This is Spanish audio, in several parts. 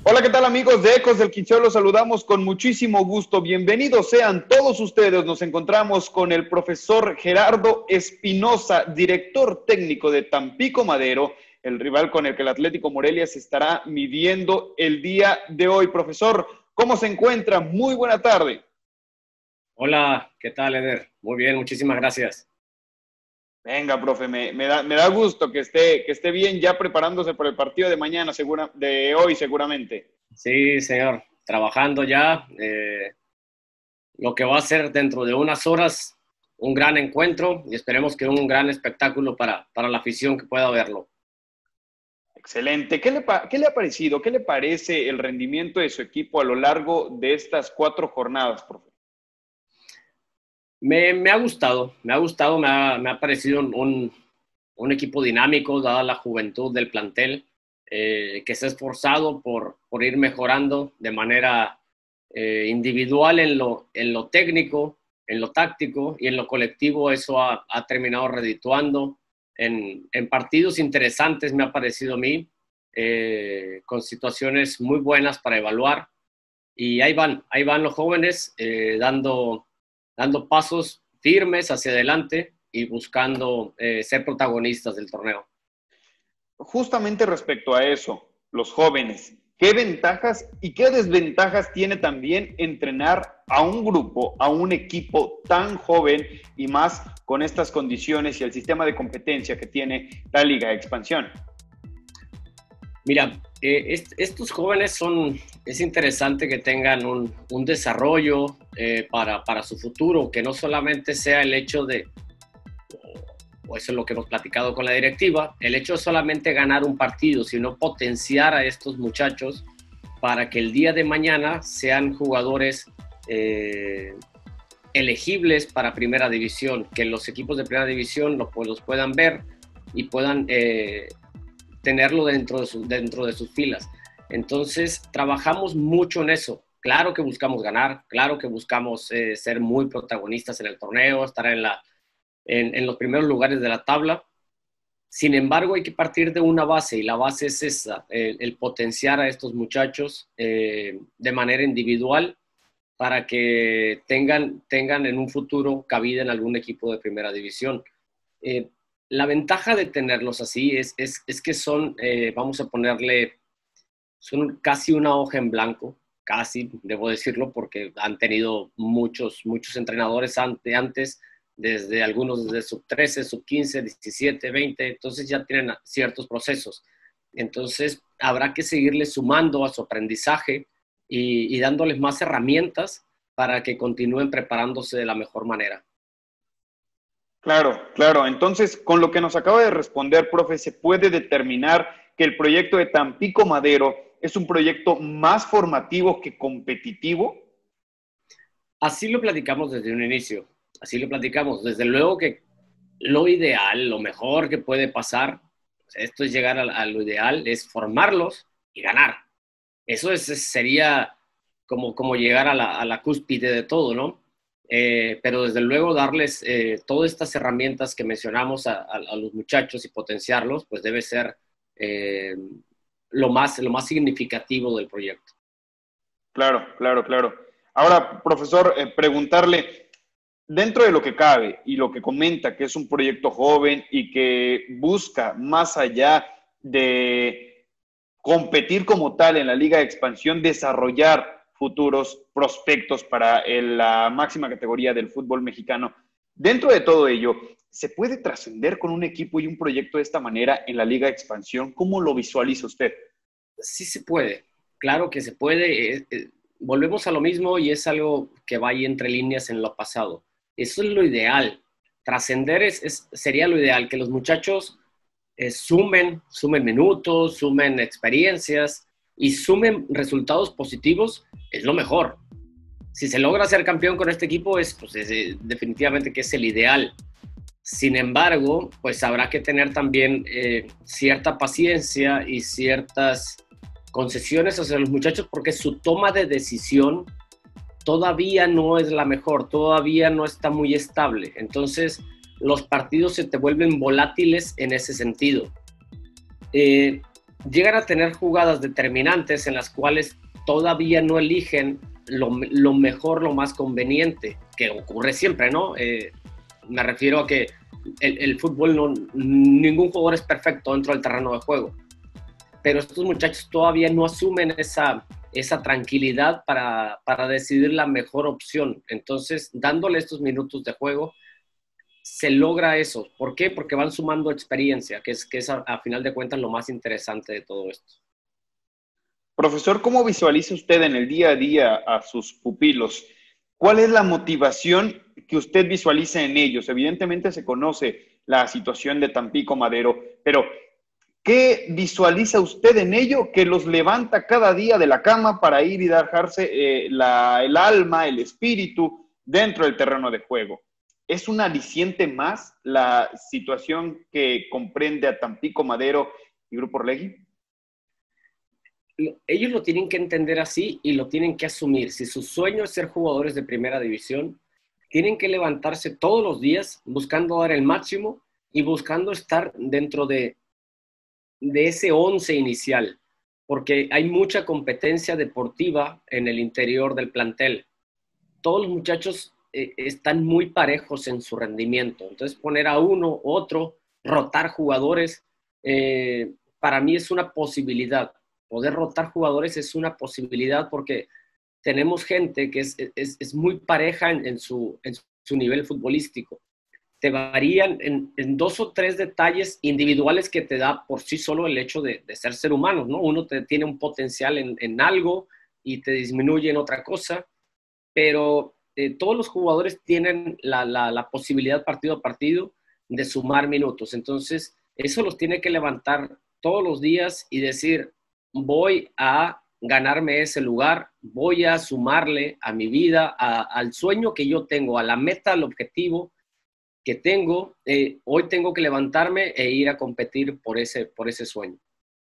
Hola, ¿qué tal amigos de Ecos del Quicheo? Los saludamos con muchísimo gusto. Bienvenidos sean todos ustedes. Nos encontramos con el profesor Gerardo Espinosa, director técnico de Tampico Madero, el rival con el que el Atlético Morelia se estará midiendo el día de hoy. Profesor, ¿cómo se encuentra? Muy buena tarde. Hola, ¿qué tal, Eder? Muy bien, muchísimas gracias. Venga, profe, me da gusto que esté bien ya preparándose por el partido de mañana, de hoy seguramente. Sí, señor, trabajando ya. Lo que va a ser dentro de unas horas un gran encuentro y esperemos que un gran espectáculo para la afición que pueda verlo. Excelente. ¿Qué le ha parecido? ¿Qué le parece el rendimiento de su equipo a lo largo de estas 4 jornadas, profe? Me ha gustado, me ha parecido un equipo dinámico, dada la juventud del plantel, que se ha esforzado por ir mejorando de manera individual en lo técnico, en lo táctico y en lo colectivo. Eso ha terminado redituando en partidos interesantes, me ha parecido a mí, con situaciones muy buenas para evaluar. Y ahí van los jóvenes dando pasos firmes hacia adelante y buscando ser protagonistas del torneo. Justamente respecto a eso, los jóvenes, ¿qué ventajas y qué desventajas tiene también entrenar a un grupo, a un equipo tan joven y más con estas condiciones y el sistema de competencia que tiene la Liga de Expansión? Mira, estos jóvenes es interesante que tengan un desarrollo para su futuro, que no solamente sea el hecho de, o eso es lo que hemos platicado con la directiva, el hecho de solamente ganar un partido, sino potenciar a estos muchachos para que el día de mañana sean jugadores elegibles para primera división, que los equipos de primera división los puedan ver y puedan tenerlo dentro de sus filas. Entonces, trabajamos mucho en eso. Claro que buscamos ganar, claro que buscamos ser muy protagonistas en el torneo, estar en los primeros lugares de la tabla. Sin embargo, hay que partir de una base y la base es esa, el potenciar a estos muchachos de manera individual para que tengan en un futuro cabida en algún equipo de primera división. Eh, la ventaja de tenerlos así es que son, vamos a ponerle, son casi una hoja en blanco, casi, debo decirlo, porque han tenido muchos entrenadores antes, desde algunos desde sub 13, sub 15, 17, 20, entonces ya tienen ciertos procesos. Entonces habrá que seguirles sumando a su aprendizaje y dándoles más herramientas para que continúen preparándose de la mejor manera. Claro, claro. Entonces, con lo que nos acaba de responder, profe, se puede determinar que el proyecto de Tampico Madero es un proyecto más formativo que competitivo. Así lo platicamos desde un inicio, así lo platicamos. Desde luego que lo ideal, lo mejor que puede pasar, esto es llegar a lo ideal, es formarlos y ganar. Sería como llegar a la cúspide de todo, ¿no? Pero desde luego darles todas estas herramientas que mencionamos a los muchachos y potenciarlos, pues debe ser eh, lo más significativo del proyecto. Claro, claro, claro. Ahora, profesor, preguntarle, dentro de lo que cabe y lo que comenta, que es un proyecto joven y que busca más allá de competir como tal en la Liga de Expansión, desarrollar futuros prospectos para la máxima categoría del fútbol mexicano. Dentro de todo ello, ¿se puede trascender con un equipo y un proyecto de esta manera en la Liga de Expansión? ¿Cómo lo visualiza usted? Sí se puede, claro que se puede. Volvemos a lo mismo y es algo que va ahí entre líneas en lo pasado. Eso es lo ideal. Trascender sería lo ideal, que los muchachos sumen minutos, sumen experiencias y sumen resultados positivos, es lo mejor. Si se logra ser campeón con este equipo, definitivamente que es el ideal. Sin embargo, pues habrá que tener también cierta paciencia y ciertas concesiones hacia los muchachos porque su toma de decisión todavía no es la mejor, todavía no está muy estable. Entonces, los partidos se te vuelven volátiles en ese sentido. llegan a tener jugadas determinantes en las cuales todavía no eligen lo mejor, lo más conveniente, que ocurre siempre, ¿no? Me refiero a que el fútbol, ningún jugador es perfecto dentro del terreno de juego, pero estos muchachos todavía no asumen esa tranquilidad para decidir la mejor opción. Entonces, dándole estos minutos de juego, se logra eso. ¿Por qué? Porque van sumando experiencia, que es a final de cuentas lo más interesante de todo esto. Profesor, ¿cómo visualiza usted en el día a día a sus pupilos? ¿Cuál es la motivación que usted visualiza en ellos? Evidentemente se conoce la situación de Tampico Madero, pero ¿qué visualiza usted en ello que los levanta cada día de la cama para ir y dejarse el alma, el espíritu dentro del terreno de juego? ¿Es un aliciente más la situación que comprende a Tampico Madero y Grupo Orlegui? Ellos lo tienen que entender así y lo tienen que asumir. Si su sueño es ser jugadores de primera división, tienen que levantarse todos los días buscando dar el máximo y buscando estar dentro de ese 11 inicial, porque hay mucha competencia deportiva en el interior del plantel. Todos los muchachos están muy parejos en su rendimiento. Entonces, poner a uno, otro, rotar jugadores, para mí es una posibilidad. Poder rotar jugadores es una posibilidad porque tenemos gente que es muy pareja en su nivel futbolístico. Te varían en 2 o 3 detalles individuales que te da por sí solo el hecho de ser humano, ¿no? Uno tiene un potencial en algo y te disminuye en otra cosa, pero todos los jugadores tienen la posibilidad partido a partido de sumar minutos. Entonces, eso los tiene que levantar todos los días y decir, voy a ganarme ese lugar, voy a sumarle a mi vida, al sueño que yo tengo, a la meta, al objetivo que tengo. Hoy tengo que levantarme e ir a competir por ese sueño.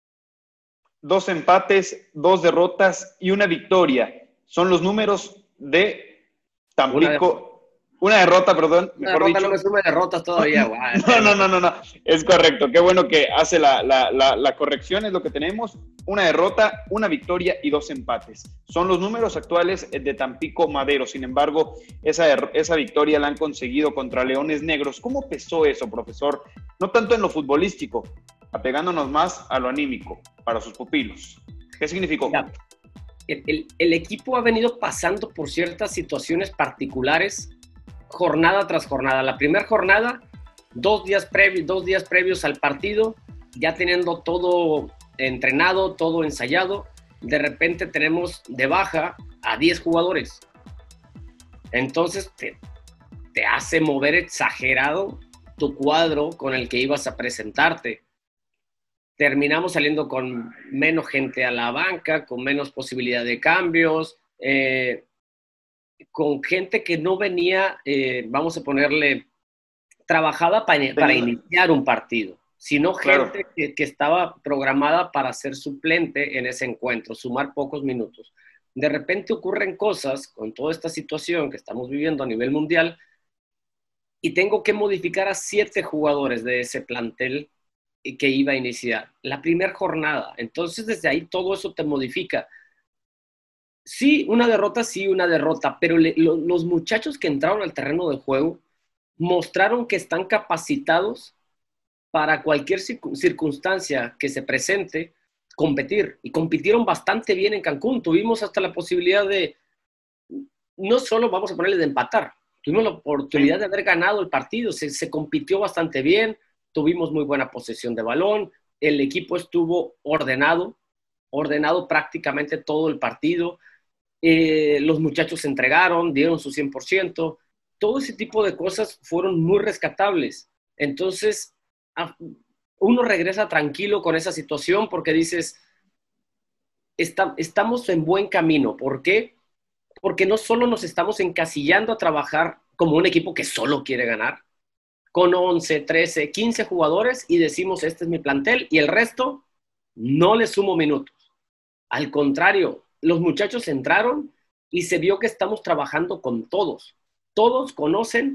2 empates, 2 derrotas y 1 victoria. Son los números de Tampico. Una derrota, perdón, mejor dicho. No me sume derrotas todavía. No. Es correcto. Qué bueno que hace la corrección, es lo que tenemos. 1 derrota, 1 victoria y 2 empates. Son los números actuales de Tampico Madero. Sin embargo, esa victoria la han conseguido contra Leones Negros. ¿Cómo pesó eso, profesor? No tanto en lo futbolístico, apegándonos más a lo anímico para sus pupilos. ¿Qué significó? Mira, el equipo ha venido pasando por ciertas situaciones particulares jornada tras jornada. La primera jornada, 2 días previos al partido, ya teniendo todo entrenado, todo ensayado, de repente tenemos de baja a 10 jugadores. Entonces te hace mover exagerado tu cuadro con el que ibas a presentarte. Terminamos saliendo con menos gente a la banca, con menos posibilidad de cambios, con gente que no venía, vamos a ponerle, trabajada para iniciar un partido, sino gente que estaba programada para ser suplente en ese encuentro, sumar pocos minutos. De repente ocurren cosas con toda esta situación que estamos viviendo a nivel mundial y tengo que modificar a 7 jugadores de ese plantel que iba a iniciar la primera jornada. Entonces, desde ahí todo eso te modifica. Sí, una derrota, pero los muchachos que entraron al terreno de juego mostraron que están capacitados para cualquier circunstancia que se presente, competir. Y compitieron bastante bien en Cancún. Tuvimos hasta la posibilidad de, no solo vamos a ponerle de empatar, tuvimos la oportunidad de haber ganado el partido. Se compitió bastante bien, tuvimos muy buena posesión de balón, el equipo estuvo ordenado prácticamente todo el partido. Los muchachos se entregaron, dieron su 100%, todo ese tipo de cosas fueron muy rescatables. Entonces, uno regresa tranquilo con esa situación porque dices, estamos en buen camino. ¿Por qué? Porque no solo nos estamos encasillando a trabajar como un equipo que solo quiere ganar, con 11, 13, 15 jugadores y decimos, este es mi plantel y el resto no le sumo minutos. Al contrario, los muchachos entraron y se vio que estamos trabajando con todos. Todos conocen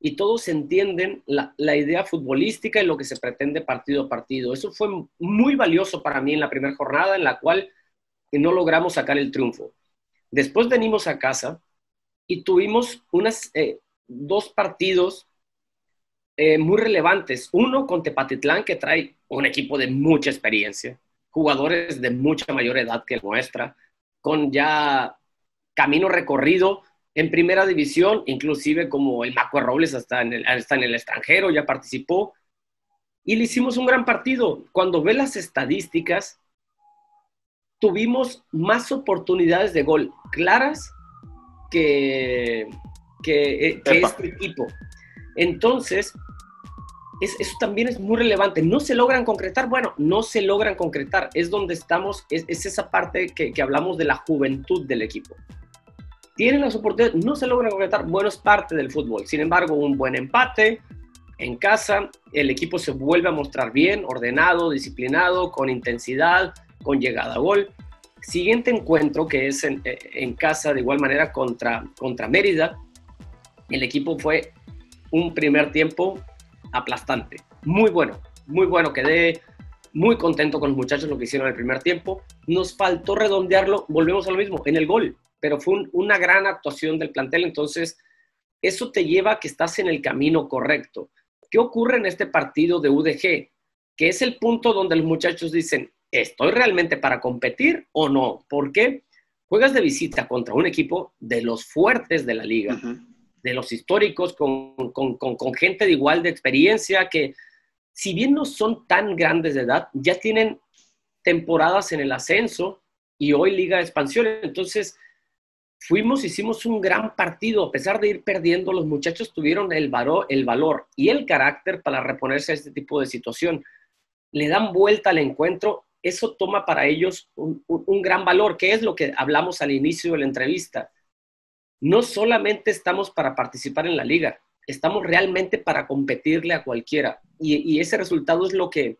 y todos entienden la idea futbolística y lo que se pretende partido a partido. Eso fue muy valioso para mí en la primera jornada, en la cual no logramos sacar el triunfo. Después venimos a casa y tuvimos dos partidos muy relevantes. Uno con Tepatitlán, que trae un equipo de mucha experiencia, jugadores de mucha mayor edad que nuestra, con ya camino recorrido en primera división, inclusive como el Macue Robles está en el extranjero, ya participó, y le hicimos un gran partido. Cuando ve las estadísticas, tuvimos más oportunidades de gol claras que este equipo. Entonces, eso también es muy relevante. ¿No se logran concretar? Bueno, no se logran concretar. Es donde estamos, es esa parte que hablamos de la juventud del equipo. Tienen las oportunidades, no se logran concretar. Bueno, es parte del fútbol. Sin embargo, un buen empate en casa, el equipo se vuelve a mostrar bien, ordenado, disciplinado, con intensidad, con llegada a gol. Siguiente encuentro, que es en casa, de igual manera contra Mérida, el equipo fue un primer tiempo aplastante, muy bueno, quedé muy contento con los muchachos lo que hicieron en el primer tiempo. Nos faltó redondearlo, volvemos a lo mismo, en el gol, pero fue una gran actuación del plantel. Entonces eso te lleva a que estás en el camino correcto. ¿Qué ocurre en este partido de UDG? Que es el punto donde los muchachos dicen, ¿estoy realmente para competir o no? ¿Por qué? Juegas de visita contra un equipo de los fuertes de la liga, de los históricos, con gente de igual de experiencia, que si bien no son tan grandes de edad, ya tienen temporadas en el ascenso y hoy Liga de Expansión. Entonces, hicimos un gran partido. A pesar de ir perdiendo, los muchachos tuvieron el valor y el carácter para reponerse a este tipo de situación. Le dan vuelta al encuentro. Eso toma para ellos un gran valor, que es lo que hablamos al inicio de la entrevista. No solamente estamos para participar en la liga, estamos realmente para competirle a cualquiera. Y ese resultado es lo que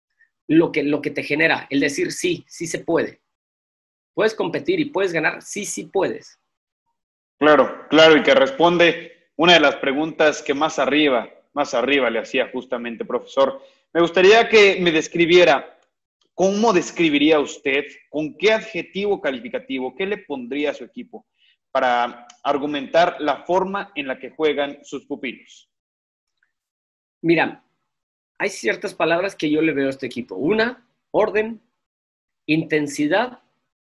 te genera, el decir sí se puede. Puedes competir y puedes ganar, sí puedes. Claro, y que responde una de las preguntas que más arriba le hacía justamente, profesor. Me gustaría que me describiera, ¿cómo describiría usted, con qué adjetivo calificativo, qué le pondría a su equipo para argumentar la forma en la que juegan sus pupilos? Mira, hay ciertas palabras que yo le veo a este equipo. Una, orden, intensidad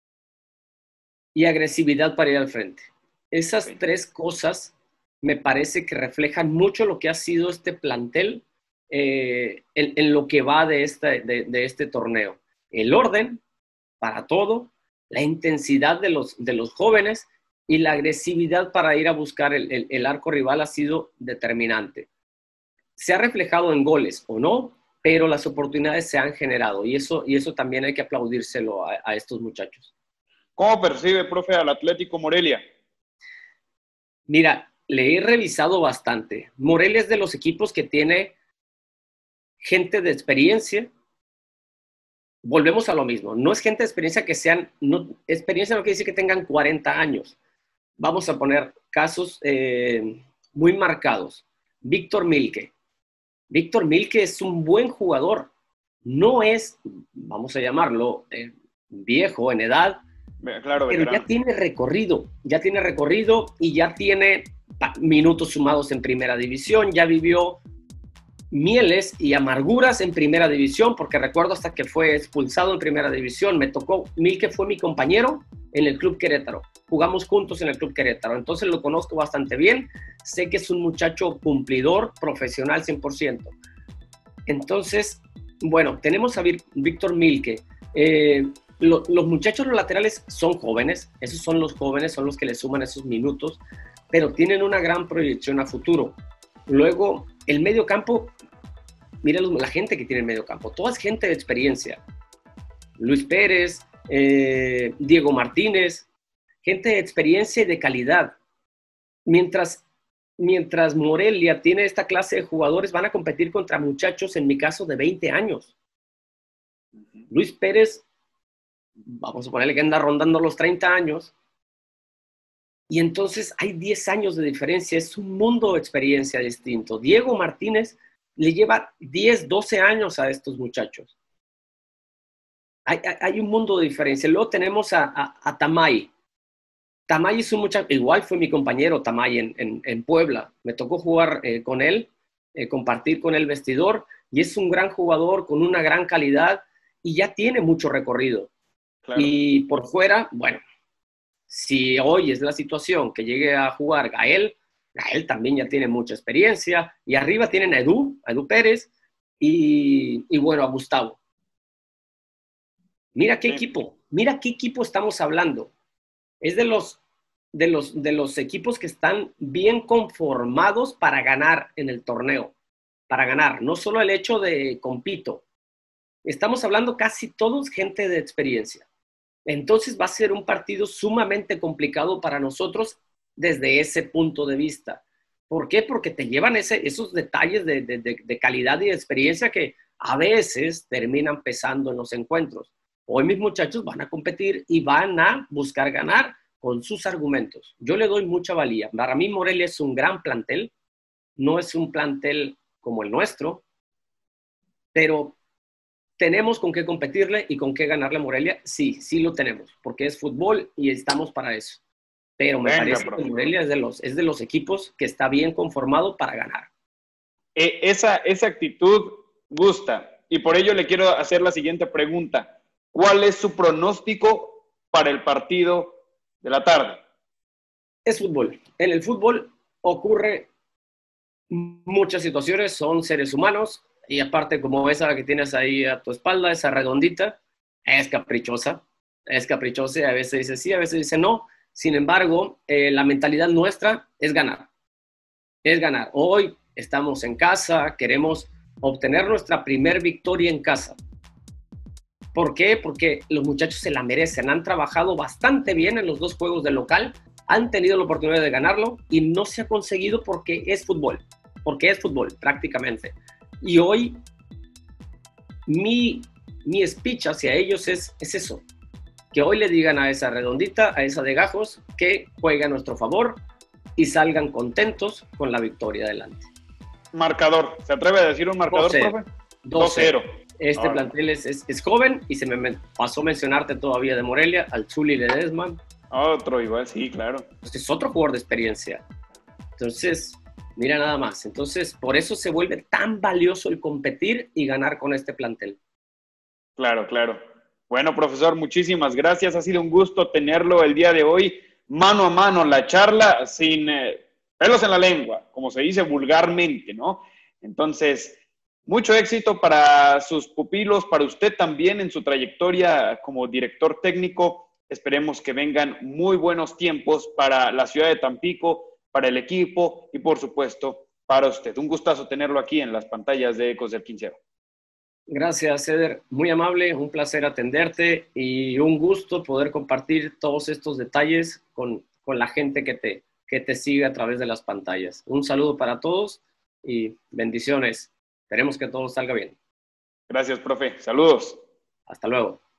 y agresividad para ir al frente. Esas tres cosas me parece que reflejan mucho lo que ha sido este plantel en lo que va de este torneo. El orden para todo, la intensidad de los jóvenes y la agresividad para ir a buscar el arco rival ha sido determinante. Se ha reflejado en goles o no, pero las oportunidades se han generado y eso también hay que aplaudírselo a estos muchachos. ¿Cómo percibe, profe, al Atlético Morelia? Mira, le he revisado bastante. Morelia es de los equipos que tiene gente de experiencia. Volvemos a lo mismo. No es gente de experiencia experiencia no quiere decir que tengan 40 años. Vamos a poner casos muy marcados. Víctor Milke. Víctor Milke es un buen jugador. No es, vamos a llamarlo, viejo en edad, claro, pero ya tiene recorrido y ya tiene minutos sumados en primera división, ya vivió mieles y amarguras en primera división, porque recuerdo hasta que fue expulsado en primera división, Milke fue mi compañero en el Club Querétaro, jugamos juntos en el Club Querétaro, entonces lo conozco bastante bien, sé que es un muchacho cumplidor, profesional 100%. Entonces, bueno, tenemos a Víctor Milke. Los muchachos, los laterales son jóvenes, esos son los jóvenes, son los que le suman esos minutos, pero tienen una gran proyección a futuro. Luego, el medio campo, mira la gente que tiene el medio campo, toda es gente de experiencia. Luis Pérez, Diego Martínez, gente de experiencia y de calidad. Mientras Morelia tiene esta clase de jugadores, van a competir contra muchachos, en mi caso, de 20 años. Luis Pérez, vamos a ponerle que anda rondando los 30 años, Y entonces hay 10 años de diferencia, es un mundo de experiencia distinto. Diego Martínez le lleva 10, 12 años a estos muchachos. Hay un mundo de diferencia. Luego tenemos a Tamay. Tamay es un muchacho, igual fue mi compañero Tamay en Puebla. Me tocó jugar con él, compartir con el vestidor, y es un gran jugador con una gran calidad y ya tiene mucho recorrido. Claro. Y por fuera, bueno, si hoy es la situación que llegue a jugar Gael también ya tiene mucha experiencia, y arriba tienen a Edu Pérez, y bueno, a Gustavo. Mira qué equipo estamos hablando. Es de los equipos que están bien conformados para ganar en el torneo, para ganar, no solo el hecho de compito. Estamos hablando casi todos gente de experiencia. Entonces va a ser un partido sumamente complicado para nosotros desde ese punto de vista. ¿Por qué? Porque te llevan esos detalles de calidad y de experiencia que a veces terminan pesando en los encuentros. Hoy mis muchachos van a competir y van a buscar ganar con sus argumentos. Yo le doy mucha valía. Para mí Morelia es un gran plantel, no es un plantel como el nuestro, pero ¿tenemos con qué competirle y con qué ganarle a Morelia? Sí, sí lo tenemos, porque es fútbol y estamos para eso. Pero me parece que Morelia es de los equipos que está bien conformado para ganar. Esa actitud gusta, y por ello le quiero hacer la siguiente pregunta. ¿Cuál es su pronóstico para el partido de la tarde? Es fútbol. En el fútbol ocurre muchas situaciones, son seres humanos, y aparte como esa que tienes ahí a tu espalda, esa redondita, es caprichosa, y a veces dice sí, a veces dice no. Sin embargo, la mentalidad nuestra es ganar. Es ganar. Hoy estamos en casa, queremos obtener nuestra primer victoria en casa. ¿Por qué? Porque los muchachos se la merecen, han trabajado bastante bien en los 2 juegos de local, han tenido la oportunidad de ganarlo y no se ha conseguido porque es fútbol prácticamente. Y hoy mi speech hacia ellos es eso, que hoy le digan a esa redondita, a esa de gajos, que juegue a nuestro favor y salgan contentos con la victoria adelante. Marcador, ¿se atreve a decir un marcador, 2-0. profe? 2-0. Este plantel es joven, y se me pasó mencionarte todavía de Morelia, al Zuli Ledesma. Otro igual, sí, claro. Pues es otro jugador de experiencia. Entonces, mira nada más. Entonces, por eso se vuelve tan valioso el competir y ganar con este plantel. Claro, claro. Bueno, profesor, muchísimas gracias. Ha sido un gusto tenerlo el día de hoy, mano a mano, la charla, sin pelos en la lengua, como se dice vulgarmente, ¿no? Entonces, mucho éxito para sus pupilos, para usted también en su trayectoria como director técnico. Esperemos que vengan muy buenos tiempos para la ciudad de Tampico, para el equipo y, por supuesto, para usted. Un gustazo tenerlo aquí en las pantallas de Ecos del Quinceo. Gracias, Eder. Muy amable, un placer atenderte y un gusto poder compartir todos estos detalles con la gente que te sigue a través de las pantallas. Un saludo para todos y bendiciones. Esperemos que todo salga bien. Gracias, profe. Saludos. Hasta luego.